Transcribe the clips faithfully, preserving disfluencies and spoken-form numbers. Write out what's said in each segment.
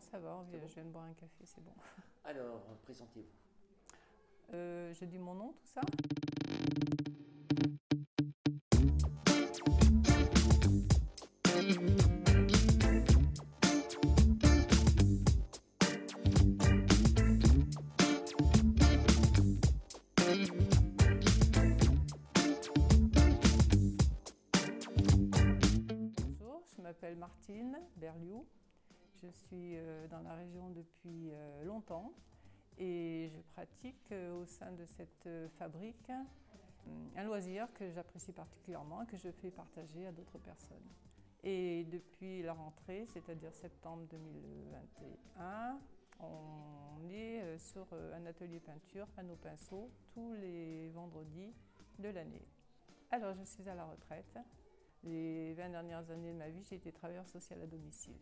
ça va, C'est je bon viens de boire un café, c'est bon. Alors, présentez-vous. Euh, je dis mon nom, tout ça? Bonjour, je m'appelle Martine Berliou. Je suis euh, dans la région depuis euh, longtemps et je pratique euh, au sein de cette euh, fabrique euh, un loisir que j'apprécie particulièrement et que je fais partager à d'autres personnes. Et depuis la rentrée, c'est-à-dire septembre deux mille vingt et un, on est euh, sur euh, un atelier peinture à nos pinceaux tous les vendredis de l'année. Alors je suis à la retraite. Les vingt dernières années de ma vie, j'ai été travailleuse sociale à domicile.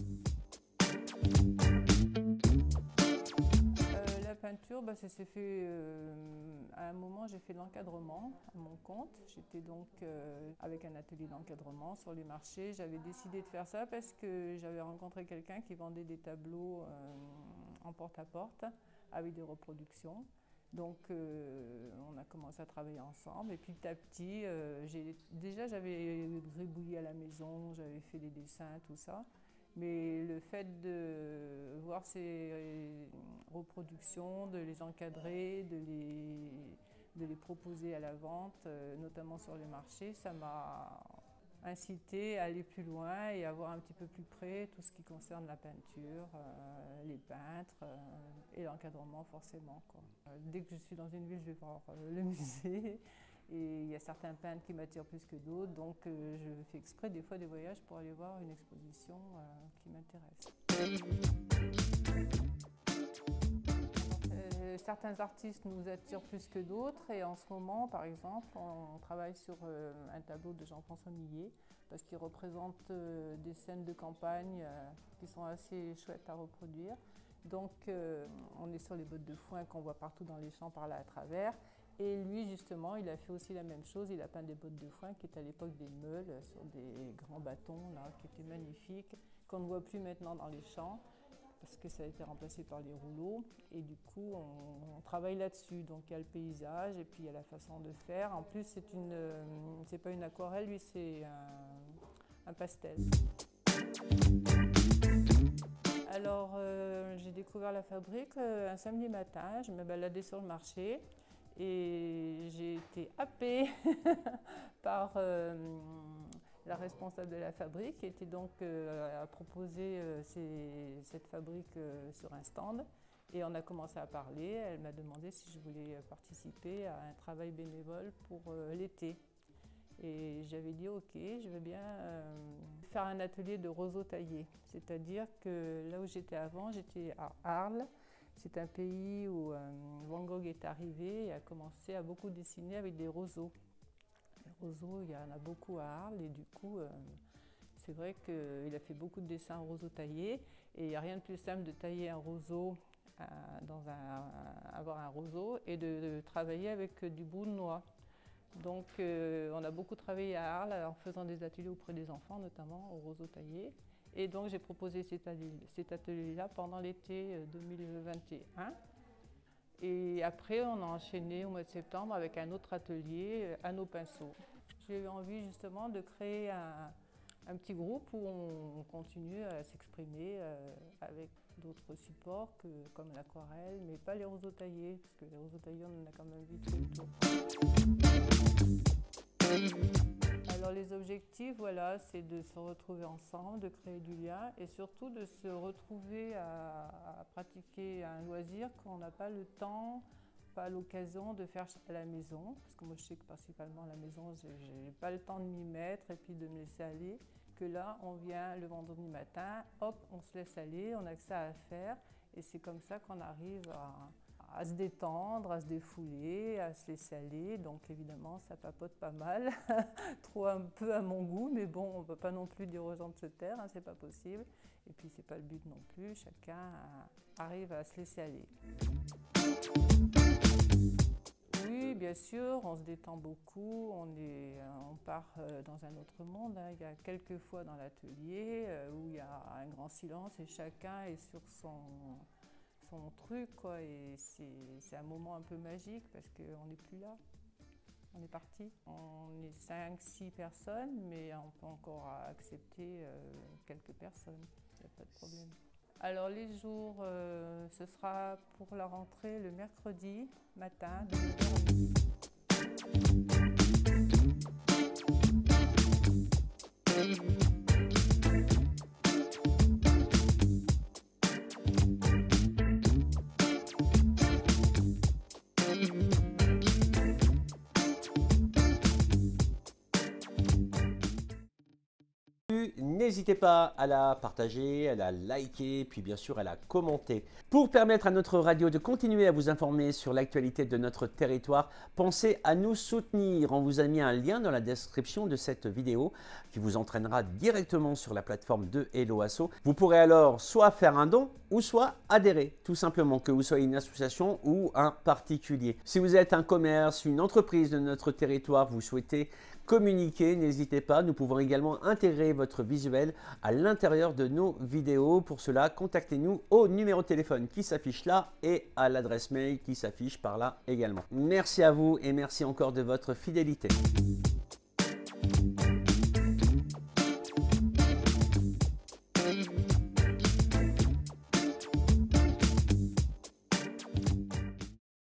Euh, la peinture, bah, ça s'est fait euh, à un moment, j'ai fait de l'encadrement à mon compte. J'étais donc euh, avec un atelier d'encadrement sur les marchés. J'avais décidé de faire ça parce que j'avais rencontré quelqu'un qui vendait des tableaux euh, en porte-à-porte avec des reproductions. Donc euh, on a commencé à travailler ensemble et puis petit à petit, euh, j'ai, déjà j'avais gribouillé à la maison, j'avais fait des dessins, tout ça. Mais le fait de voir ces reproductions, de les encadrer, de les, de les proposer à la vente, euh, notamment sur les marchés, ça m'a incité à aller plus loin et à voir un petit peu plus près tout ce qui concerne la peinture, euh, les peintres euh, et l'encadrement forcément, quoi. Euh, dès que je suis dans une ville, je vais voir euh, le musée et il y a certains peintres qui m'attirent plus que d'autres, donc euh, je fais exprès des fois des voyages pour aller voir une exposition euh, qui m'intéresse. Euh, certains artistes nous attirent plus que d'autres et en ce moment, par exemple, on travaille sur euh, un tableau de Jean-François Millet parce qu'il représente euh, des scènes de campagne euh, qui sont assez chouettes à reproduire. Donc euh, on est sur les bottes de foin qu'on voit partout dans les champs par là à travers. Et lui justement, il a fait aussi la même chose, il a peint des bottes de foin qui étaient à l'époque des meules sur des grands bâtons là, qui étaient magnifiques, qu'on ne voit plus maintenant dans les champs parce que ça a été remplacé par les rouleaux et du coup on, on travaille là-dessus. Donc il y a le paysage et puis il y a la façon de faire. En plus c'est une, euh, c'est pas une aquarelle, lui c'est un, un pastel. Alors euh, j'ai découvert la fabrique euh, un samedi matin, je me baladais sur le marché et j'ai été happée par euh, la responsable de la fabrique qui était donc euh, à proposer euh, ces, cette fabrique euh, sur un stand et on a commencé à parler. Elle m'a demandé si je voulais participer à un travail bénévole pour euh, l'été. Et j'avais dit ok, je veux bien euh, faire un atelier de roseaux taillés. C'est-à-dire que là où j'étais avant, j'étais à Arles. C'est un pays où euh, Van Gogh est arrivé et a commencé à beaucoup dessiner avec des roseaux. Les roseaux, il y en a beaucoup à Arles et du coup, euh, c'est vrai qu'il a fait beaucoup de dessins en roseaux taillés et il n'y a rien de plus simple de tailler un roseau, euh, dans un, avoir un roseau et de, de travailler avec du bout de noix. Donc euh, on a beaucoup travaillé à Arles en faisant des ateliers auprès des enfants, notamment au roseau taillé. Et donc j'ai proposé cet atelier-là pendant l'été deux mille vingt et un. Et après on a enchaîné au mois de septembre avec un autre atelier à nos pinceaux. J'ai eu envie justement de créer un, un petit groupe où on continue à s'exprimer euh, avec d'autres supports que, comme l'aquarelle, mais pas les roseaux taillés, parce que les roseaux taillés on en a quand même vite fait le tour. Alors les objectifs, voilà, c'est de se retrouver ensemble, de créer du lien et surtout de se retrouver à, à pratiquer un loisir qu'on n'a pas le temps, pas l'occasion de faire à la maison. Parce que moi je sais que principalement à la maison, je n'ai pas le temps de m'y mettre et puis de me laisser aller. Que là, on vient le vendredi matin, hop, on se laisse aller, on a que ça à faire et c'est comme ça qu'on arrive à... à se détendre, à se défouler, à se laisser aller. Donc évidemment, ça papote pas mal, trop un peu à mon goût, mais bon, on ne peut pas non plus dire aux gens de se taire, hein, c'est pas possible. Et puis c'est pas le but non plus, chacun arrive à se laisser aller. Oui, bien sûr, on se détend beaucoup, on, est, on part dans un autre monde. Hein. Il y a quelques fois dans l'atelier où il y a un grand silence et chacun est sur son, son truc, quoi. Et c'est un moment un peu magique parce qu'on n'est plus là. On est parti. On est cinq six personnes, mais on peut encore accepter euh, quelques personnes. Il n'y a pas de problème. Alors les jours, euh, ce sera pour la rentrée le mercredi matin de neuf heures à midi. N'hésitez pas à la partager, à la liker, puis bien sûr à la commenter. Pour permettre à notre radio de continuer à vous informer sur l'actualité de notre territoire, pensez à nous soutenir. On vous a mis un lien dans la description de cette vidéo qui vous entraînera directement sur la plateforme de Hello Asso. Vous pourrez alors soit faire un don ou soit adhérer, tout simplement, que vous soyez une association ou un particulier. Si vous êtes un commerce, une entreprise de notre territoire, vous souhaitez communiquer, n'hésitez pas. Nous pouvons également intégrer votre visuel à l'intérieur de nos vidéos. Pour cela, contactez-nous au numéro de téléphone qui s'affiche là et à l'adresse mail qui s'affiche par là également. Merci à vous et merci encore de votre fidélité.